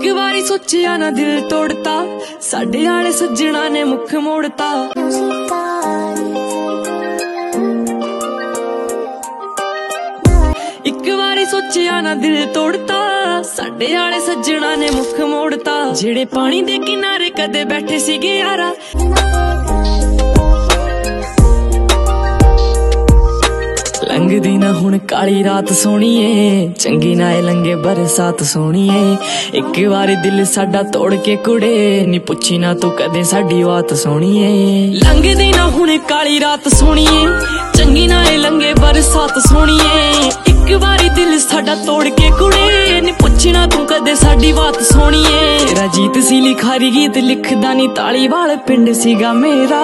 एक बारी सोचिया ना दिल तोड़ता, साडे आले सज्जणा ने मुख मोड़ता। एक बारी सोचिया ना दिल तोड़ता, साडे आले सज्जणा ने मुख मोड़ता। जेड़े पानी दे किनारे कदे बैठे सीगे यारा, लंघदी ना हुण काली रात सोणीए, चंगी ना लंघे बरसात सोणीए। एक बारी दिल साडा तोड़ के कुड़े, नी पुछी ना तू कदे साडी बात सोणीए। लंघदी ना हुण काली रात सोणीए, चंगी ना लंघे बरसात सोणीए। एक बारी दिल साडा तोड़ के कुड़े, नी पुछी ना तू कदे साडी बात सोणीए। तेरा जीत सी लिखारी गीत लिखदा नी ताली वाले पिंड सीगा मेरा,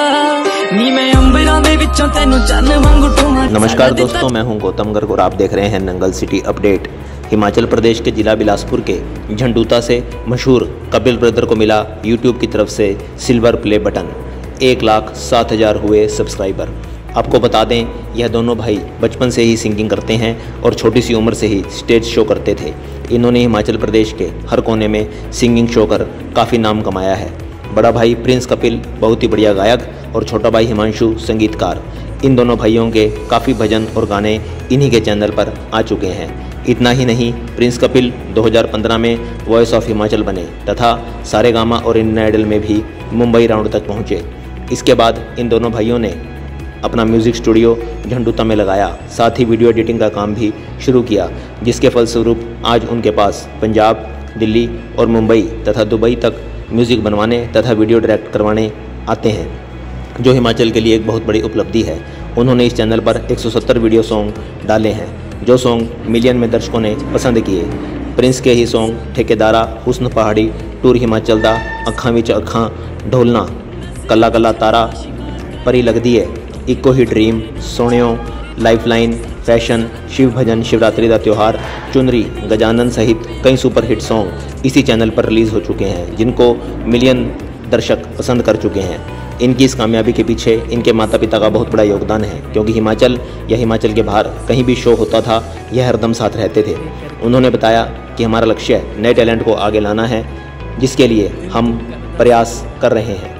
नी मैं अंबरां दे विचों तैनूं चन्न वांगू ठुमा। नमस्कार दोस्तों, मैं हूं गौतम गर्ग और आप देख रहे हैं नंगल सिटी अपडेट। हिमाचल प्रदेश के जिला बिलासपुर के झंडूता से मशहूर कपिल ब्रदर को मिला यूट्यूब की तरफ से सिल्वर प्ले बटन। 1,07,000 हुए सब्सक्राइबर। आपको बता दें, यह दोनों भाई बचपन से ही सिंगिंग करते हैं और छोटी सी उम्र से ही स्टेज शो करते थे। इन्होंने हिमाचल प्रदेश के हर कोने में सिंगिंग शो कर काफ़ी नाम कमाया है। बड़ा भाई प्रिंस कपिल बहुत ही बढ़िया गायक और छोटा भाई हिमांशु संगीतकार। इन दोनों भाइयों के काफ़ी भजन और गाने इन्हीं के चैनल पर आ चुके हैं। इतना ही नहीं, प्रिंस कपिल 2015 में वॉइस ऑफ हिमाचल बने तथा सारेगामा और इंडियन आइडल में भी मुंबई राउंड तक पहुँचे। इसके बाद इन दोनों भाइयों ने अपना म्यूज़िक स्टूडियो झंडूता में लगाया, साथ ही वीडियो एडिटिंग का काम भी शुरू किया, जिसके फलस्वरूप आज उनके पास पंजाब, दिल्ली और मुंबई तथा दुबई तक म्यूज़िक बनवाने तथा वीडियो डायरेक्ट करवाने आते हैं, जो हिमाचल के लिए एक बहुत बड़ी उपलब्धि है। उन्होंने इस चैनल पर 170 वीडियो सॉन्ग डाले हैं, जो सॉन्ग मिलियन में दर्शकों ने पसंद किए। प्रिंस के ही सॉन्ग ठेकेदारा, हुस्न पहाड़ी, टूर हिमाचल दा, अखां विच अखां, ढोलना, कला कला तारा, परी लगदी है, इको ही ड्रीम, सोनियो, लाइफलाइन, फैशन, शिव भजन, शिवरात्रि का त्यौहार, चुनरी, गजानन सहित कई सुपरहिट सॉन्ग इसी चैनल पर रिलीज़ हो चुके हैं, जिनको मिलियन दर्शक पसंद कर चुके हैं। इनकी इस कामयाबी के पीछे इनके माता पिता का बहुत बड़ा योगदान है, क्योंकि हिमाचल या हिमाचल के बाहर कहीं भी शो होता था, यह हरदम साथ रहते थे। उन्होंने बताया कि हमारा लक्ष्य नए टैलेंट को आगे लाना है, जिसके लिए हम प्रयास कर रहे हैं।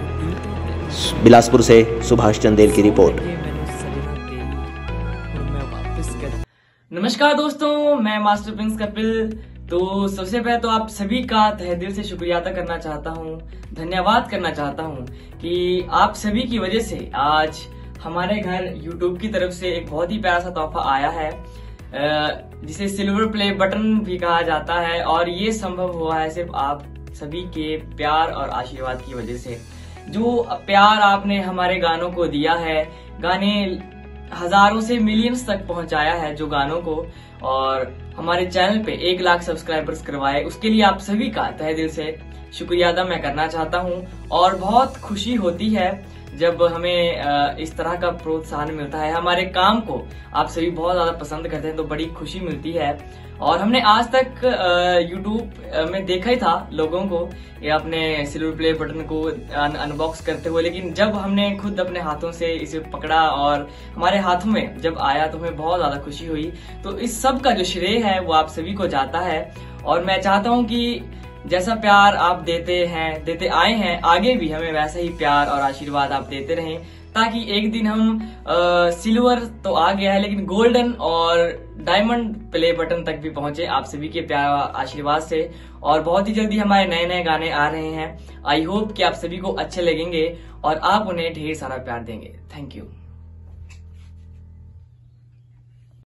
बिलासपुर से सुभाष चंदेल की रिपोर्ट। नमस्कार दोस्तों, मैं मास्टर प्रिंस कपिल। तो सबसे पहले तो आप सभी का तहे दिल से शुक्रिया अदा करना चाहता हूँ, धन्यवाद करना चाहता हूँ कि आप सभी की वजह से आज हमारे घर YouTube की तरफ से एक बहुत ही प्यारा सा तोहफा आया है, जिसे सिल्वर प्ले बटन भी कहा जाता है। और ये संभव हुआ है सिर्फ आप सभी के प्यार और आशीर्वाद की वजह से। जो प्यार आपने हमारे गानों को दिया है, गाने हजारों से मिलियंस तक पहुंचाया है जो गानों को, और हमारे चैनल पे 1 लाख सब्सक्राइबर्स करवाए, उसके लिए आप सभी का तहे दिल से शुक्रिया अदा मैं करना चाहता हूं। और बहुत खुशी होती है जब हमें इस तरह का प्रोत्साहन मिलता है। हमारे काम को आप सभी बहुत ज्यादा पसंद करते हैं, तो बड़ी खुशी मिलती है। और हमने आज तक YouTube में देखा ही था लोगों को ये अपने सिल्वर प्ले बटन को अनबॉक्स करते हुए, लेकिन जब हमने खुद अपने हाथों से इसे पकड़ा और हमारे हाथों में जब आया तो हमें बहुत ज्यादा खुशी हुई। तो इस सब का जो श्रेय है वो आप सभी को जाता है, और मैं चाहता हूं कि जैसा प्यार आप देते आए हैं, आगे भी हमें वैसा ही प्यार और आशीर्वाद आप देते रहें, ताकि एक दिन हम सिल्वर तो आ गया है, लेकिन गोल्डन और डायमंड प्ले बटन तक भी पहुंचे आप सभी के प्यार और आशीर्वाद से। और बहुत ही जल्दी हमारे नए नए गाने आ रहे हैं। आई होप कि आप सभी को अच्छे लगेंगे और आप उन्हें ढेर सारा प्यार देंगे। Thank you.